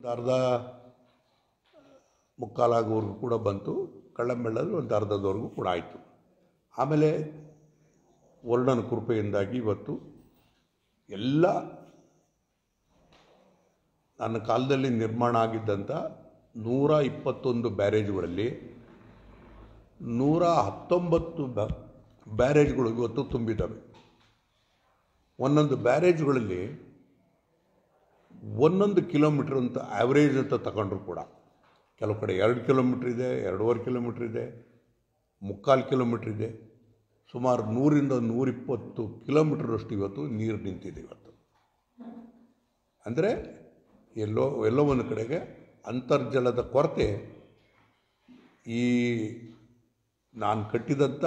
ಅರ್ಧ ಮುಕ್ಕಾಲಾಗೋವರೆಗೂ ಕೂಡ ಬಂತು. ಕಳ್ಳಂಬೆಳ್ಳಲ್ಲಿ ಒಂದು ಅರ್ಧದವರೆಗೂ ಕೂಡ ಆಯಿತು. ಆಮೇಲೆ ವರ್ಣನ ಕೃಪೆಯಿಂದಾಗಿ ಇವತ್ತು ಎಲ್ಲ ನನ್ನ ಕಾಲದಲ್ಲಿ ನಿರ್ಮಾಣ ಆಗಿದ್ದಂಥ 121 ಬ್ಯಾರೇಜ್ಗಳಲ್ಲಿ 119 ಬ್ಯಾರೇಜ್ಗಳು ಇವತ್ತು ತುಂಬಿದ್ದಾವೆ. ಒಂದೊಂದು ಬ್ಯಾರೇಜ್ಗಳಲ್ಲಿ 1 ಕಿಲೋಮೀಟ್ರ್ ಅಂತ ಆ್ಯಾವ್ರೇಜ್ ಅಂತ ತಗೊಂಡ್ರು ಕೂಡ ಕೆಲವು ಕಡೆ 2 ಕಿಲೋಮೀಟ್ರ್ ಇದೆ, 2.5 ಕಿಲೋಮೀಟ್ರ್ ಇದೆ, 3/4 ಕಿಲೋಮೀಟ್ರ್ ಇದೆ. ಸುಮಾರು 100ರಿಂದ 120 ಕಿಲೋಮೀಟ್ರಷ್ಟು ಇವತ್ತು ನೀರು ನಿಂತಿದೆ. ಇವತ್ತು ಅಂದರೆ ಎಲ್ಲೋ ಒಂದು ಕಡೆಗೆ ಅಂತರ್ಜಲದ ಕೊರತೆ ಈ ನಾನು ಕಟ್ಟಿದಂಥ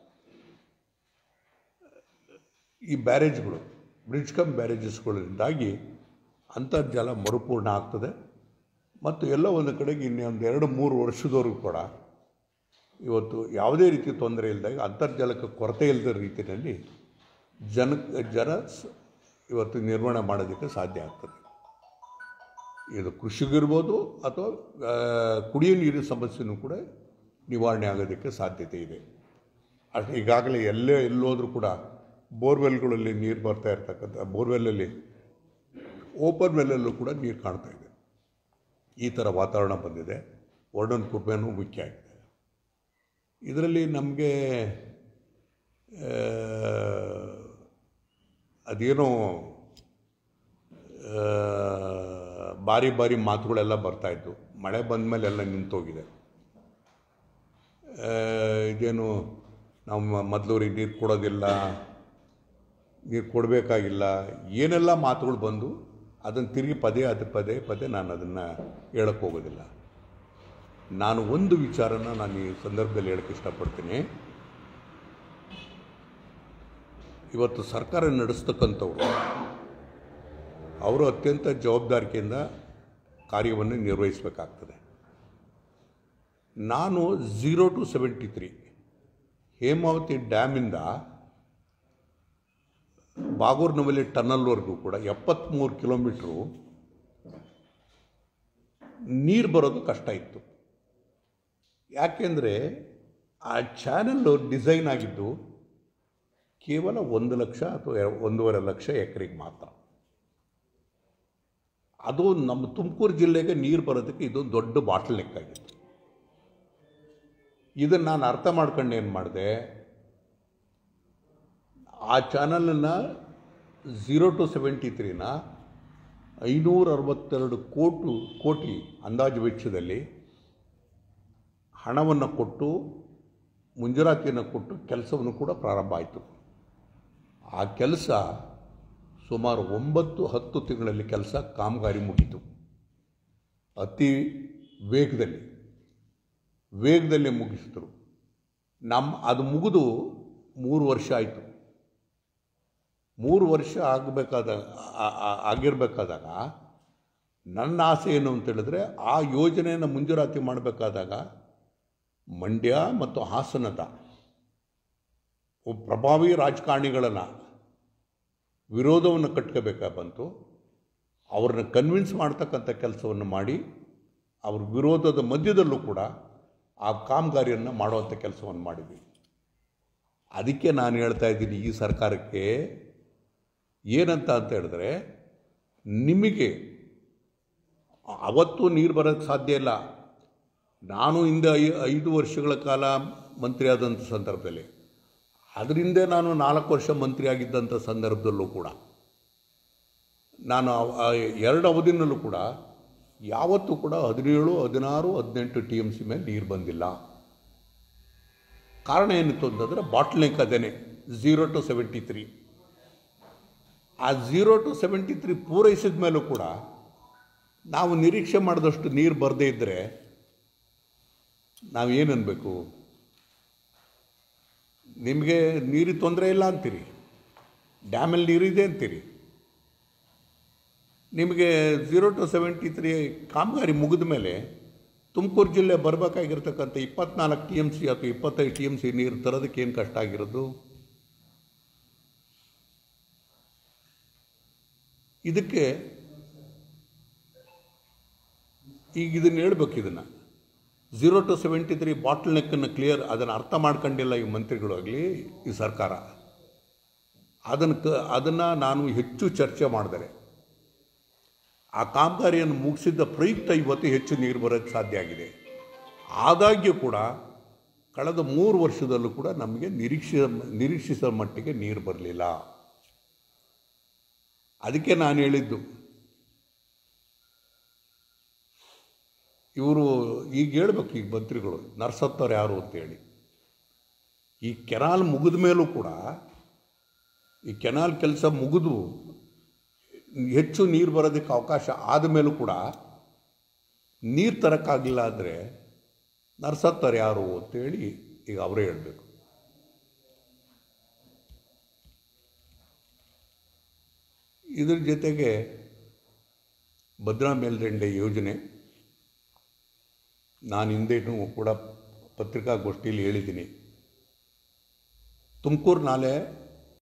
ಈ ಬ್ಯಾರೇಜ್ಗಳು, ಬ್ರಿಡ್ಜ್ ಕಮ್ ಬ್ಯಾರೇಜಸ್ಗಳಿಂದಾಗಿ ಅಂತರ್ಜಲ ಮರುಪೂರ್ಣ ಆಗ್ತದೆ. ಮತ್ತು ಎಲ್ಲೋ ಒಂದು ಕಡೆಗೆ ಇನ್ನೊಂದು 2-3 ವರ್ಷದವರೆಗೂ ಕೂಡ ಇವತ್ತು ಯಾವುದೇ ರೀತಿ ತೊಂದರೆ ಇಲ್ಲದಾಗ ಅಂತರ್ಜಲಕ್ಕೆ ಕೊರತೆ ಇಲ್ಲದ ರೀತಿಯಲ್ಲಿ ಜನ ಇವತ್ತು ನಿರ್ವಹಣೆ ಮಾಡೋದಕ್ಕೆ ಸಾಧ್ಯ ಆಗ್ತದೆ. ಇದು ಕೃಷಿಗಿರ್ಬೋದು ಅಥವಾ ಕುಡಿಯೋ ನೀರಿನ ಸಮಸ್ಯೆನೂ ಕೂಡ ನಿವಾರಣೆ ಆಗೋದಕ್ಕೆ ಸಾಧ್ಯತೆ ಇದೆ. ಅಷ್ಟು ಈಗಾಗಲೇ ಎಲ್ಲೋದ್ರೂ ಕೂಡ ಬೋರ್ವೆಲ್ಗಳಲ್ಲಿ ನೀರು ಬರ್ತಾ ಇರ್ತಕ್ಕಂಥ ಬೋರ್ವೆಲ್ಲಲ್ಲಿ ಓಪನ್ ವೆಲ್ಲಲ್ಲೂ ಕೂಡ ನೀರು ಕಾಣ್ತಾ ಇದೆ. ಈ ಥರ ವಾತಾವರಣ ಬಂದಿದೆ. ವರ್ಣನ ಕೃಪೆನೂ ಮುಖ್ಯ ಆಗಿದೆ. ಇದರಲ್ಲಿ ನಮಗೆ ಅದೇನೋ ಭಾರಿ ಮಾತುಗಳೆಲ್ಲ ಬರ್ತಾಯಿತ್ತು. ಮಳೆ ಬಂದ ಮೇಲೆ ಎಲ್ಲ ನಿಂತೋಗಿದೆ. ಇದೇನು ನಾವು ಮೊದಲೂರಿಗೆ ನೀರು ಕೊಡೋದಿಲ್ಲ, ನೀರು ಕೊಡಬೇಕಾಗಿಲ್ಲ, ಏನೆಲ್ಲ ಮಾತುಗಳು ಬಂದು ಅದನ್ನು ತಿರುಗಿ ಪದೇ ನಾನು ಅದನ್ನು ಹೇಳಕ್ಕೆ ಹೋಗೋದಿಲ್ಲ. ನಾನು ಒಂದು ವಿಚಾರನ ನಾನು ಈ ಸಂದರ್ಭದಲ್ಲಿ ಹೇಳಕ್ಕೆ ಇಷ್ಟಪಡ್ತೀನಿ. ಇವತ್ತು ಸರ್ಕಾರ ನಡೆಸ್ತಕ್ಕಂಥವ್ರು ಅವರು ಅತ್ಯಂತ ಜವಾಬ್ದಾರಿಕೆಯಿಂದ ಕಾರ್ಯವನ್ನು ನಿರ್ವಹಿಸಬೇಕಾಗ್ತದೆ. ನಾನು 0 to 73 ಹೇಮಾವತಿ ಡ್ಯಾಮಿಂದ ಬಾಗೂರ್ನವಲ್ಲಿ ಟನಲ್ವರೆಗೂ ಕೂಡ 73 ಕಿಲೋಮೀಟ್ರು ನೀರು ಬರೋದು ಕಷ್ಟ ಇತ್ತು. ಯಾಕೆಂದರೆ ಆ ಚಾನಲ್ಲು ಡಿಸೈನ್ ಆಗಿದ್ದು ಕೇವಲ 1 ಲಕ್ಷ ಅಥವಾ 1.5 ಲಕ್ಷ ಎಕರೆಗೆ ಮಾತ್ರ. ಅದು ನಮ್ಮ ತುಮಕೂರು ಜಿಲ್ಲೆಗೆ ನೀರು ಬರೋದಕ್ಕೆ ಇದು ದೊಡ್ಡ ಬಾಟಲ್ ನೆಕ್ ಆಗಿತ್ತು. ಇದನ್ನು ನಾನು ಅರ್ಥ ಮಾಡ್ಕೊಂಡು ಏನು ಮಾಡಿದೆ, ಆ ಚಾನಲನ್ನು 0 to 73ನ 562 ಕೋಟಿ ಅಂದಾಜು ವೆಚ್ಚದಲ್ಲಿ ಹಣವನ್ನು ಕೊಟ್ಟು ಮುಂಜೂರಾತಿಯನ್ನು ಕೊಟ್ಟು ಕೆಲಸವನ್ನು ಕೂಡ ಪ್ರಾರಂಭ ಆಯಿತು. ಆ ಕೆಲಸ ಸುಮಾರು 9-10 ತಿಂಗಳಲ್ಲಿ ಕಾಮಗಾರಿ ಮುಗೀತು. ಅತಿ ವೇಗದಲ್ಲಿ ಮುಗಿಸಿದ್ರು. ಅದು ಮುಗಿದು 3 ವರ್ಷ ಆಯಿತು. 3 ವರ್ಷ ಆಗಿರಬೇಕಾದಾಗ ನನ್ನ ಆಸೆ ಏನು ಅಂತೇಳಿದ್ರೆ, ಆ ಯೋಜನೆಯನ್ನು ಮುಂಜೂರಾತಿ ಮಾಡಬೇಕಾದಾಗ ಮಂಡ್ಯ ಮತ್ತು ಹಾಸನದ ಪ್ರಭಾವಿ ರಾಜಕಾರಣಿಗಳನ್ನು ವಿರೋಧವನ್ನು ಕಟ್ಕೋಬೇಕಾ ಬಂತು. ಅವ್ರನ್ನ ಕನ್ವಿನ್ಸ್ ಮಾಡ್ತಕ್ಕಂಥ ಕೆಲಸವನ್ನು ಮಾಡಿ ಅವ್ರ ವಿರೋಧದ ಮಧ್ಯದಲ್ಲೂ ಕೂಡ ಆ ಕಾಮಗಾರಿಯನ್ನು ಮಾಡುವಂಥ ಕೆಲಸವನ್ನು ಮಾಡಿದ್ವಿ. ಅದಕ್ಕೆ ನಾನು ಹೇಳ್ತಾ ಇದ್ದೀನಿ ಈ ಸರ್ಕಾರಕ್ಕೆ ಏನಂತ ಹೇಳಿದ್ರೆ, ನಿಮಗೆ ಅವತ್ತು ನೀರು ಬರೋಕ್ಕೆ ಸಾಧ್ಯ ಇಲ್ಲ. ನಾನು ಹಿಂದೆ 5 ವರ್ಷಗಳ ಕಾಲ ಮಂತ್ರಿ ಆದಂಥ ಸಂದರ್ಭದಲ್ಲಿ, ಅದರಿಂದ ನಾನು 4 ವರ್ಷ ಮಂತ್ರಿ ಆಗಿದ್ದಂಥ ಸಂದರ್ಭದಲ್ಲೂ ಕೂಡ ನಾನು 2 ಅವಧಿನಲ್ಲೂ ಕೂಡ ಯಾವತ್ತೂ ಕೂಡ 17, 16, 18 TMC ಮೇಲೆ ನೀರು ಬಂದಿಲ್ಲ. ಕಾರಣ ಏನಿತ್ತು ಅಂತಂದರೆ ಬಾಟ್ಲ್ ನೆಕ್ ಅದೇನೆ 0 to 73. ಆ 0 to 73 ಪೂರೈಸಿದ ಮೇಲೂ ಕೂಡ ನಾವು ನಿರೀಕ್ಷೆ ಮಾಡಿದಷ್ಟು ನೀರು ಬರದೇ ಇದ್ದರೆ ನಾವೇನನ್ಬೇಕು? ನಿಮಗೆ ನೀರಿಗೆ ತೊಂದರೆ ಇಲ್ಲ ಅಂತೀರಿ, ಡ್ಯಾಮಲ್ಲಿ ನೀರಿದೆ ಅಂತೀರಿ. ನಿಮಗೆ 0 to 73 ಕಾಮಗಾರಿ ಮುಗಿದ ಮೇಲೆ ತುಮಕೂರು ಜಿಲ್ಲೆ ಬರಬೇಕಾಗಿರ್ತಕ್ಕಂಥ 24 TMC ಅಥವಾ 25 TMC ನೀರು ತರೋದಕ್ಕೆ ಏನು ಕಷ್ಟ ಆಗಿರೋದು? ಇದಕ್ಕೆ ಈಗ ಇದನ್ನು ಹೇಳ್ಬೇಕು, ಇದನ್ನು 0 to 73 ಬಾಟ್ಲ್ ನೆಕ್ಕನ್ನು ಕ್ಲಿಯರ್ ಅದನ್ನು ಅರ್ಥ ಮಾಡ್ಕೊಂಡಿಲ್ಲ ಈ ಮಂತ್ರಿಗಳಾಗಲಿ ಈ ಸರ್ಕಾರ. ಅದನ್ನು ನಾನು ಹೆಚ್ಚು ಚರ್ಚೆ ಮಾಡಿದರೆ ಆ ಕಾಮಗಾರಿಯನ್ನು ಮುಗಿಸಿದ್ದ ಪ್ರಯುಕ್ತ ಇವತ್ತು ಹೆಚ್ಚು ನೀರು ಬರೋಕ್ಕೆ ಸಾಧ್ಯ ಆಗಿದೆ. ಆದಾಗ್ಯೂ ಕೂಡ ಕಳೆದ 3 ವರ್ಷದಲ್ಲೂ ಕೂಡ ನಮಗೆ ನಿರೀಕ್ಷಿಸಿದ ಮಟ್ಟಿಗೆ ನೀರು ಬರಲಿಲ್ಲ. ಅದಕ್ಕೆ ನಾನು ಹೇಳಿದ್ದು, ಇವರು ಈಗ ಹೇಳ್ಬೇಕು, ಈಗ ಮಂತ್ರಿಗಳು ನರ್ಸತ್ತವ್ರು ಯಾರು ಅಂತೇಳಿ. ಈ ಕೆನಾಲ್ ಮುಗಿದ ಮೇಲೂ ಕೂಡ, ಈ ಕೆನಾಲ್ ಕೆಲಸ ಮುಗಿದು ಹೆಚ್ಚು ನೀರು ಬರೋದಕ್ಕೆ ಅವಕಾಶ ಆದ ಮೇಲೂ ಕೂಡ ನೀರು ತರೋಕ್ಕಾಗಲಿಲ್ಲ ಅಂದರೆ ನರ್ಸತ್ತವ್ರು ಯಾರು ಅಂತೇಳಿ ಈಗ ಅವರೇ ಹೇಳಬೇಕು. ಇದರ ಜೊತೆಗೆ ಭದ್ರಾ ಮೇಲ್ದಂಡೆ ಯೋಜನೆ ನಾನು ಹಿಂದೇನೂ ಕೂಡ ಪತ್ರಿಕಾಗೋಷ್ಠಿಯಲ್ಲಿ ಹೇಳಿದ್ದೀನಿ. ತುಮಕೂರು ನಾಲೆ